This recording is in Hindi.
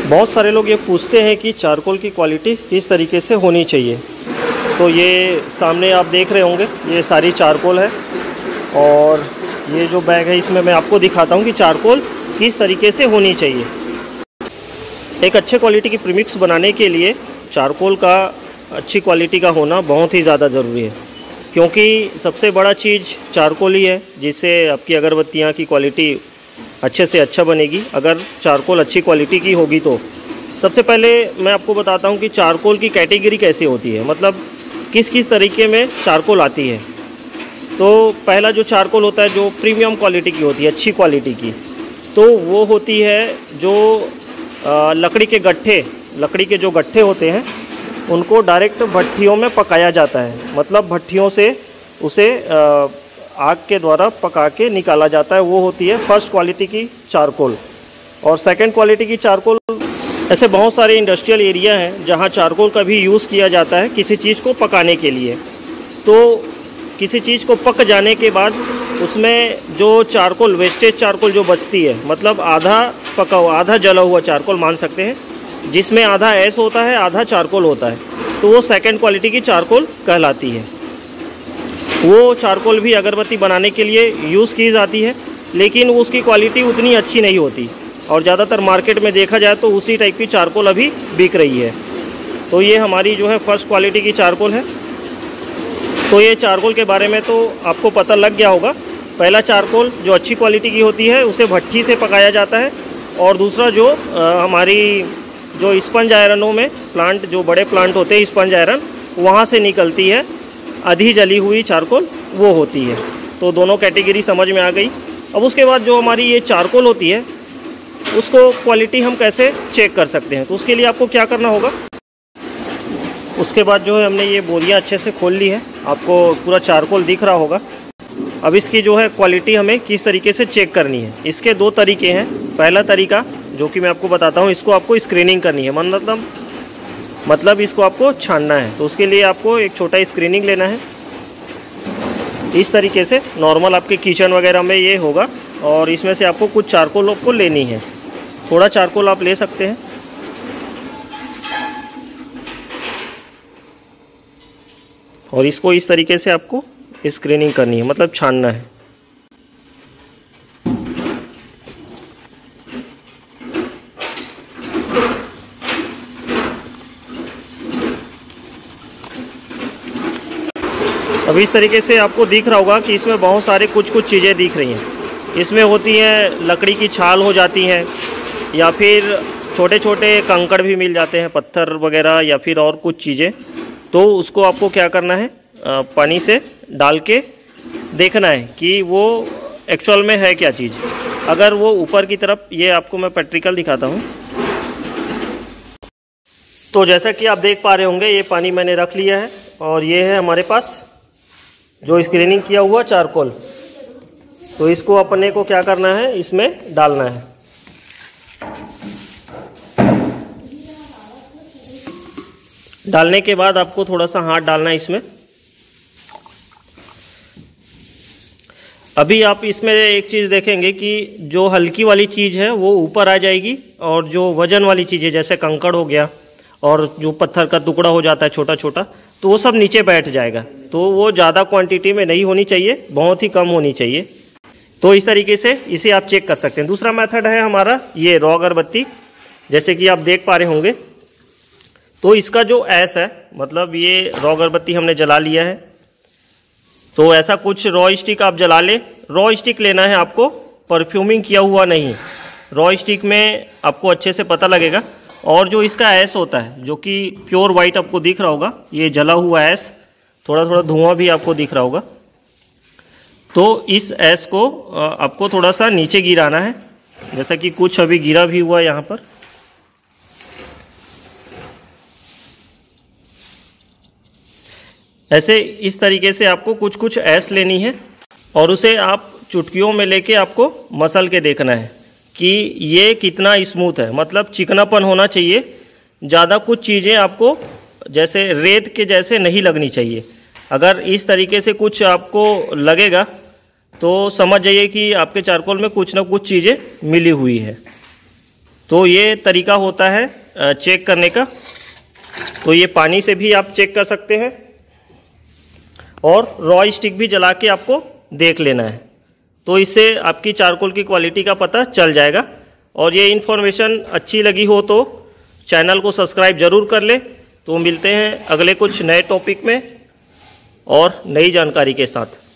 बहुत सारे लोग ये पूछते हैं कि चारकोल की क्वालिटी किस तरीके से होनी चाहिए। तो ये सामने आप देख रहे होंगे, ये सारी चारकोल है और ये जो बैग है इसमें मैं आपको दिखाता हूँ कि चारकोल किस तरीके से होनी चाहिए। एक अच्छे क्वालिटी की प्रीमिक्स बनाने के लिए चारकोल का अच्छी क्वालिटी का होना बहुत ही ज़्यादा ज़रूरी है, क्योंकि सबसे बड़ा चीज़ चारकोल ही है जिससे आपकी अगरबत्तियाँ की क्वालिटी अच्छे से अच्छा बनेगी। अगर चारकोल अच्छी क्वालिटी की होगी तो सबसे पहले मैं आपको बताता हूँ कि चारकोल की कैटेगरी कैसे होती है, मतलब किस किस तरीके में चारकोल आती है। तो पहला जो चारकोल होता है जो प्रीमियम क्वालिटी की होती है, अच्छी क्वालिटी की, तो वो होती है जो लकड़ी के जो गट्ठे होते हैं उनको डायरेक्ट भट्ठियों में पकाया जाता है, मतलब भट्ठियों से उसे आग के द्वारा पका के निकाला जाता है। वो होती है फर्स्ट क्वालिटी की चारकोल। और सेकंड क्वालिटी की चारकोल, ऐसे बहुत सारे इंडस्ट्रियल एरिया हैं जहां चारकोल का भी यूज़ किया जाता है किसी चीज़ को पकाने के लिए। तो किसी चीज़ को पक जाने के बाद उसमें जो चारकोल, वेस्टेज चारकोल जो बचती है, मतलब आधा पका हुआ आधा जला हुआ चारकोल मान सकते हैं, जिसमें आधा ऐश होता है आधा चारकोल होता है, तो वो सेकंड क्वालिटी की चारकोल कहलाती है। वो चारकोल भी अगरबत्ती बनाने के लिए यूज़ की जाती है, लेकिन उसकी क्वालिटी उतनी अच्छी नहीं होती और ज़्यादातर मार्केट में देखा जाए तो उसी टाइप की चारकोल अभी बिक रही है। तो ये हमारी जो है फर्स्ट क्वालिटी की चारकोल है। तो ये चारकोल के बारे में तो आपको पता लग गया होगा। पहला चारकोल जो अच्छी क्वालिटी की होती है उसे भट्ठी से पकाया जाता है, और दूसरा जो हमारी जो स्पंज आयरनों में प्लांट, जो बड़े प्लांट होते हैं स्पंज आयरन, वहाँ से निकलती है आधी जली हुई चारकोल, वो होती है। तो दोनों कैटेगरी समझ में आ गई। अब उसके बाद जो हमारी ये चारकोल होती है उसको क्वालिटी हम कैसे चेक कर सकते हैं, तो उसके लिए आपको क्या करना होगा, उसके बाद जो है हमने ये बोरियां अच्छे से खोल ली है, आपको पूरा चारकोल दिख रहा होगा। अब इसकी जो है क्वालिटी हमें किस तरीके से चेक करनी है, इसके दो तरीके हैं। पहला तरीका जो कि मैं आपको बताता हूँ, इसको आपको स्क्रीनिंग करनी है, मतलब इसको आपको छानना है। तो उसके लिए आपको एक छोटा स्क्रीनिंग लेना है। इस तरीके से नॉर्मल आपके किचन वगैरह में ये होगा, और इसमें से आपको कुछ चारकोल आपको लेनी है। थोड़ा चारकोल आप ले सकते हैं। और इसको इस तरीके से आपको स्क्रीनिंग करनी है, मतलब छानना है। अब इस तरीके से आपको दिख रहा होगा कि इसमें बहुत सारे कुछ चीज़ें दिख रही हैं। इसमें होती हैं लकड़ी की छाल हो जाती है, या फिर छोटे छोटे कंकड़ भी मिल जाते हैं, पत्थर वगैरह, या फिर और कुछ चीज़ें। तो उसको आपको क्या करना है, पानी से डाल के देखना है कि वो एक्चुअल में है क्या चीज़। अगर वो ऊपर की तरफ, ये आपको मैं प्रैक्टिकल दिखाता हूँ। तो जैसा कि आप देख पा रहे होंगे, ये पानी मैंने रख लिया है और ये है हमारे पास जो स्क्रीनिंग किया हुआ चारकोल। तो इसको अपने को क्या करना है, इसमें डालना है। डालने के बाद आपको थोड़ा सा हाथ डालना है इसमें। अभी आप इसमें एक चीज़ देखेंगे कि जो हल्की वाली चीज़ है वो ऊपर आ जाएगी, और जो वजन वाली चीज़ें जैसे कंकड़ हो गया और जो पत्थर का टुकड़ा हो जाता है छोटा छोटा, तो वो सब नीचे बैठ जाएगा। तो वो ज़्यादा क्वांटिटी में नहीं होनी चाहिए, बहुत ही कम होनी चाहिए। तो इस तरीके से इसे आप चेक कर सकते हैं। दूसरा मेथड है हमारा ये रॉ अगरबत्ती, जैसे कि आप देख पा रहे होंगे। तो इसका जो ऐश है, मतलब ये रॉ अगरबत्ती हमने जला लिया है। तो ऐसा कुछ रॉ स्टिक आप जला लें। रॉ स्टिक लेना है आपको, परफ्यूमिंग किया हुआ नहीं। रॉ स्टिक में आपको अच्छे से पता लगेगा। और जो इसका ऐश होता है, जो कि प्योर वाइट आपको दिख रहा होगा, ये जला हुआ ऐश, थोड़ा थोड़ा धुआं भी आपको दिख रहा होगा। तो इस ऐश को आपको थोड़ा सा नीचे गिराना है, जैसा कि कुछ अभी गिरा भी हुआ है यहाँ पर। ऐसे इस तरीके से आपको कुछ ऐश लेनी है, और उसे आप चुटकियों में लेके आपको मसल के देखना है कि ये कितना स्मूथ है, मतलब चिकनापन होना चाहिए। ज़्यादा कुछ चीज़ें आपको जैसे रेत के जैसे नहीं लगनी चाहिए। अगर इस तरीके से कुछ आपको लगेगा तो समझ जाइए कि आपके चारकोल में कुछ ना कुछ चीज़ें मिली हुई है। तो ये तरीका होता है चेक करने का। तो ये पानी से भी आप चेक कर सकते हैं और रॉ स्टिक भी जला के आपको देख लेना है। तो इससे आपकी चारकोल की क्वालिटी का पता चल जाएगा। और ये इन्फॉर्मेशन अच्छी लगी हो तो चैनल को सब्सक्राइब ज़रूर कर ले। तो मिलते हैं अगले कुछ नए टॉपिक में और नई जानकारी के साथ।